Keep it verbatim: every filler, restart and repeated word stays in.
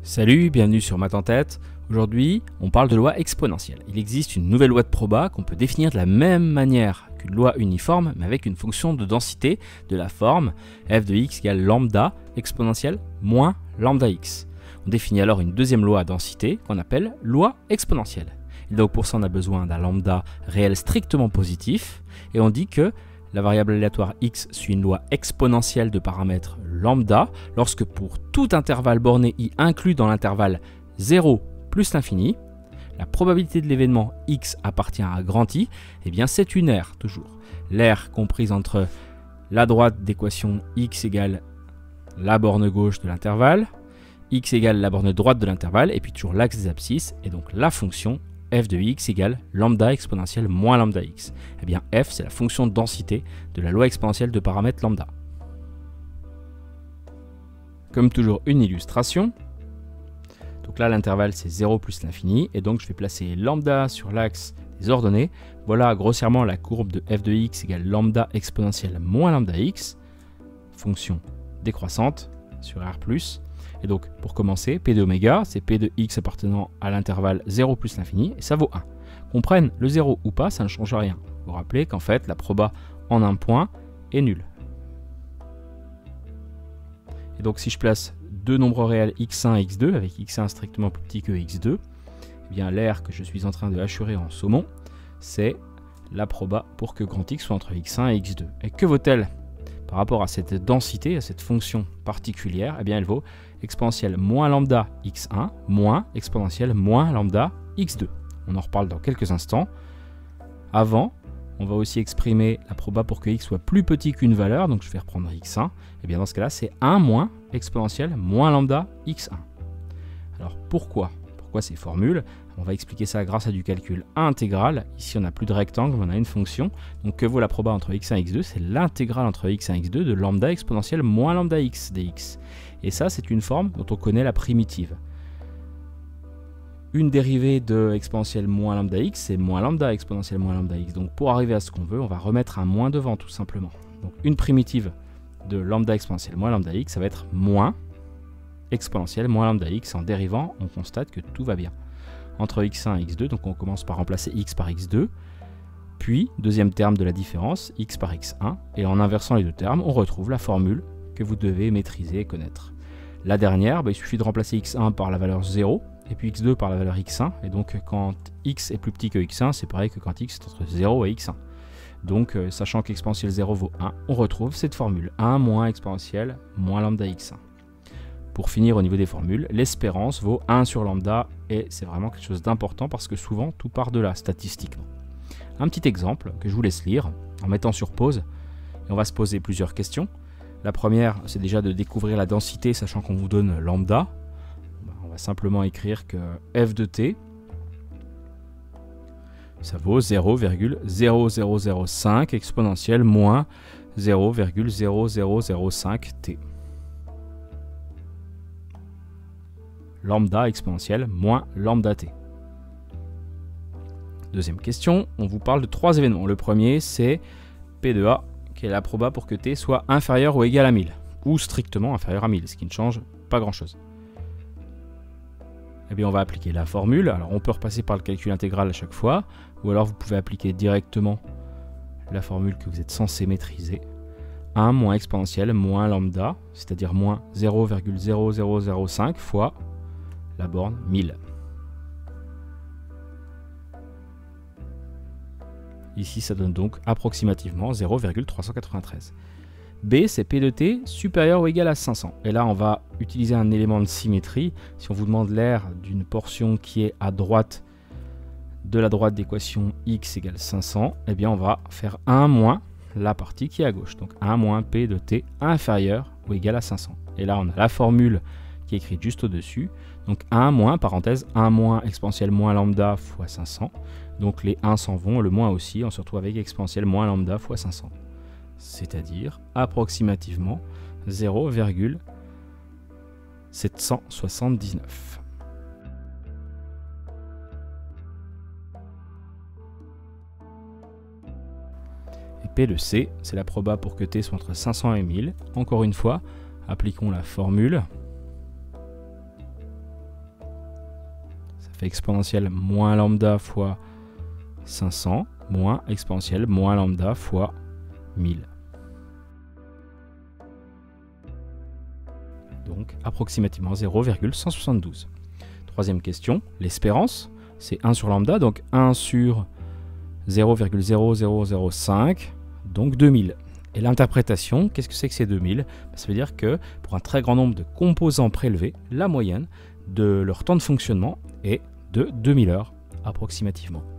Salut, bienvenue sur Maths en tête. Aujourd'hui, on parle de loi exponentielle. Il existe une nouvelle loi de proba qu'on peut définir de la même manière qu'une loi uniforme, mais avec une fonction de densité de la forme f de x égale lambda exponentielle moins lambda x. On définit alors une deuxième loi à densité qu'on appelle loi exponentielle. Et donc pour ça, on a besoin d'un lambda réel strictement positif, et on dit que la variable aléatoire x suit une loi exponentielle de paramètre lambda lorsque pour tout intervalle borné i inclus dans l'intervalle zéro plus l'infini, la probabilité de l'événement x appartient à grand I, et bien c'est une aire toujours. L'aire comprise entre la droite d'équation x égale la borne gauche de l'intervalle, x égale la borne droite de l'intervalle, et puis toujours l'axe des abscisses, et donc la fonction f de x égale lambda exponentielle moins lambda x. Eh bien f, c'est la fonction de densité de la loi exponentielle de paramètre lambda. Comme toujours, une illustration. Donc là, l'intervalle, c'est zéro plus l'infini, et donc je vais placer lambda sur l'axe des ordonnées. Voilà grossièrement la courbe de f de x égale lambda exponentielle moins lambda x, fonction décroissante sur R plus. Et donc, pour commencer, p de oméga, c'est p de x appartenant à l'intervalle zéro plus l'infini, et ça vaut un. Qu'on prenne le zéro ou pas, ça ne change rien. Vous vous rappelez qu'en fait, la proba en un point est nulle. Et donc, si je place deux nombres réels x un et x deux, avec x un strictement plus petit que x deux, eh bien l'aire que je suis en train de hachurer en saumon, c'est la proba pour que grand X soit entre x un et x deux. Et que vaut-elle par rapport à cette densité, à cette fonction particulière? Eh bien, elle vaut exponentielle moins lambda x un moins exponentielle moins lambda x deux. On en reparle dans quelques instants. Avant, on va aussi exprimer la proba pour que x soit plus petit qu'une valeur, donc je vais reprendre x un. Et bien dans ce cas-là, c'est un moins exponentielle moins lambda x un. Alors pourquoi Pourquoi ces formules? On va expliquer ça grâce à du calcul intégral. Ici, on n'a plus de rectangle, on a une fonction. Donc que vaut la proba entre x un et x deux? C'est l'intégrale entre x un et x deux de lambda exponentielle moins lambda x dx. Et ça, c'est une forme dont on connaît la primitive. Une dérivée de exponentielle moins lambda x, c'est moins lambda exponentielle moins lambda x. Donc pour arriver à ce qu'on veut, on va remettre un moins devant tout simplement. Donc une primitive de lambda exponentielle moins lambda x, ça va être moins exponentielle moins lambda x. En dérivant, on constate que tout va bien. Entre x un et x deux, donc on commence par remplacer x par x deux, puis deuxième terme de la différence, x par x un, et en inversant les deux termes, on retrouve la formule que vous devez maîtriser et connaître. La dernière, bah, il suffit de remplacer x un par la valeur zéro, et puis x deux par la valeur x un, et donc quand x est plus petit que x un, c'est pareil que quand x est entre zéro et x un. Donc euh, sachant qu'exponentielle zéro vaut un, on retrouve cette formule, un moins exponentielle moins lambda x un. Pour finir au niveau des formules, l'espérance vaut un sur lambda, et c'est vraiment quelque chose d'important parce que souvent tout part de là, statistiquement. Un petit exemple que je vous laisse lire en mettant sur pause, et on va se poser plusieurs questions. La première, c'est déjà de découvrir la densité, sachant qu'on vous donne lambda. On va simplement écrire que f de t, ça vaut zéro virgule zéro zéro zéro cinq exponentielle moins zéro virgule zéro zéro zéro cinq t. Lambda exponentielle moins lambda t. Deuxième question, on vous parle de trois événements. Le premier, c'est P de A, qui est la proba pour que t soit inférieur ou égal à mille, ou strictement inférieur à mille, ce qui ne change pas grand-chose. Eh bien, on va appliquer la formule. Alors, on peut repasser par le calcul intégral à chaque fois, ou alors vous pouvez appliquer directement la formule que vous êtes censé maîtriser. un moins exponentielle moins lambda, c'est-à-dire moins zéro virgule zéro zéro zéro cinq fois la borne mille. Ici, ça donne donc approximativement zéro virgule trois cent quatre-vingt-treize. B, c'est P de t supérieur ou égal à cinq cents. Et là, on va utiliser un élément de symétrie. Si on vous demande l'aire d'une portion qui est à droite de la droite d'équation x égale cinq cents, eh bien, on va faire un moins la partie qui est à gauche. Donc un moins P de t inférieur ou égal à cinq cents. Et là, on a la formule qui est écrite juste au-dessus. Donc un moins, parenthèse, un moins exponentielle moins lambda fois cinq cents. Donc les un s'en vont, le moins aussi, on se retrouve avec exponentielle moins lambda fois cinq cents. C'est-à-dire approximativement zéro virgule sept cent soixante-dix-neuf. Et P de C, c'est la proba pour que t soit entre cinq cents et mille. Encore une fois, appliquons la formule. Ça fait exponentielle moins lambda fois cinq cents, moins exponentielle moins lambda fois mille. Donc approximativement zéro virgule cent soixante-douze. Troisième question, l'espérance, c'est un sur lambda, donc un sur zéro virgule zéro zéro zéro cinq, donc deux mille. Et l'interprétation, qu'est-ce que c'est que ces deux mille? Ça veut dire que pour un très grand nombre de composants prélevés, la moyenne de leur temps de fonctionnement est de deux mille heures approximativement.